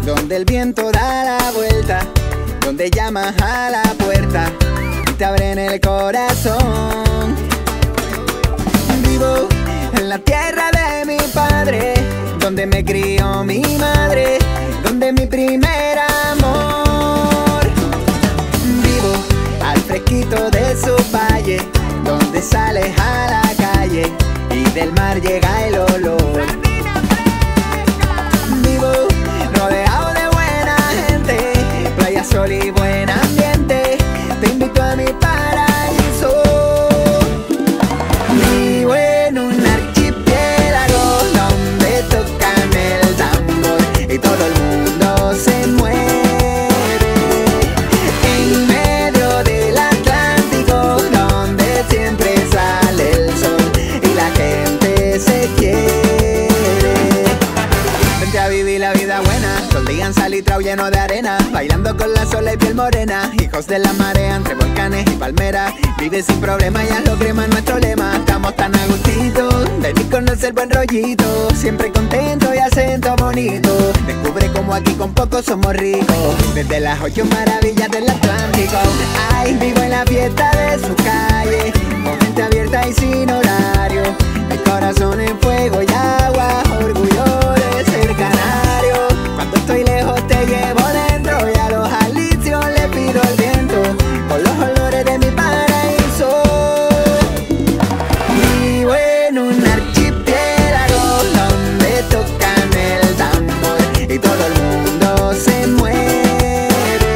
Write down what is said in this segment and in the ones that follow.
donde el viento da la vuelta, donde llamas a la puerta y te abren el corazón. Vivo en la tierra de mi padre, donde me crió mi madre, donde mi primer amor. Vivo al fresquito de su valle, donde sales a la calle y del mar llega el olor. Vivo rodeado de buena gente, playa, sol y buen ambiente. Te invito a mi paraíso. Vivo en un archipiélago donde tocan el tambor y todo el mundo se mueve. En medio del Atlántico, donde siempre sale el sol y la gente se quiere. Vente a vivir la vida buena, sol de salitrao lleno de arena, bailando con la sola y piel morena, hijos de la marea entre volcanes y palmeras. Vive sin problema y haz lo crema nuestro lema. Estamos tan a gustito, ven y conoce el buen rollito, siempre contento y acento bonito. Descubre como aquí con poco somos ricos, desde las 8 maravillas del Atlántico. Ay, vivo en la fiesta de su calle, con gente abierta y sin horario, mi corazón en fuego y agua, orgullo de ser canario. Cuando estoy lejos te llevo dentro y a los alicios le pido el viento, con los olores de mi paraíso. Vivo en un archipiélago donde tocan el tambor y todo el mundo se mueve.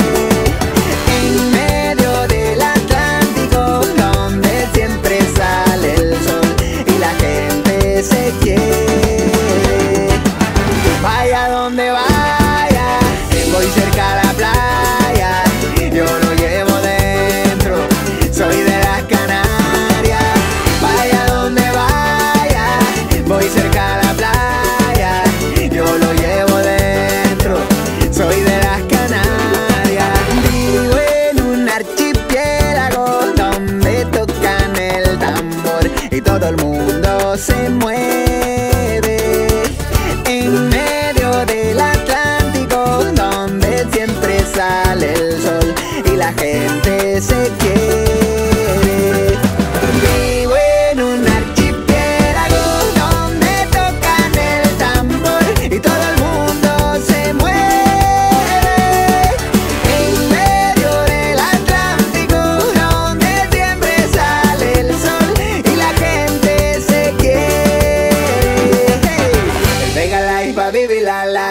En medio del Atlántico, donde siempre sale el sol y la gente se quiere. Vaya donde vaya, voy cerca a la playa, yo lo llevo dentro, soy de las Canarias. Vaya donde vaya, voy cerca a la playa, yo lo llevo dentro, soy de las Canarias. Vivo en un archipiélago donde tocan el tambor y todo el mundo se mueve. En medio del Atlántico, donde siempre sale el sol y la gente se quiere. Vivo en un archipiélago donde tocan el tambor y todo el mundo se mueve. En medio del Atlántico, donde siempre sale el sol y la gente se quiere. El Vega Life pa' vivir la